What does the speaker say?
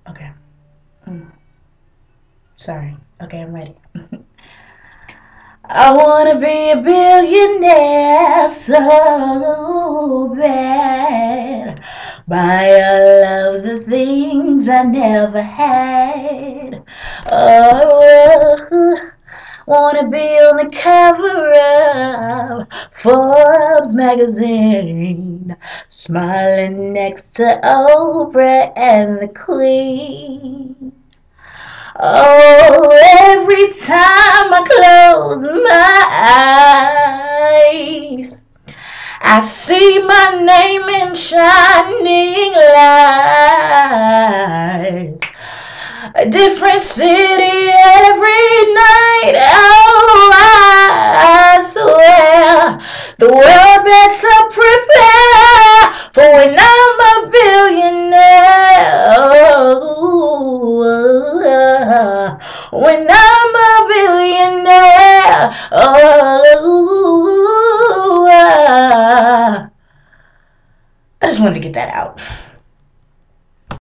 Okay. Sorry. Okay, I'm ready. I wanna be a billionaire so bad. Buy all of the things I never had. Oh, wanna be on the cover of Forbes magazine, smiling next to Oprah and the Queen. Oh, every time I close my eyes, I see my name in shining lights. A different city every night. Oh, I swear the world better prepare for when I'm a billionaire. Oh, when I'm a billionaire. Oh, I just wanted to get that out.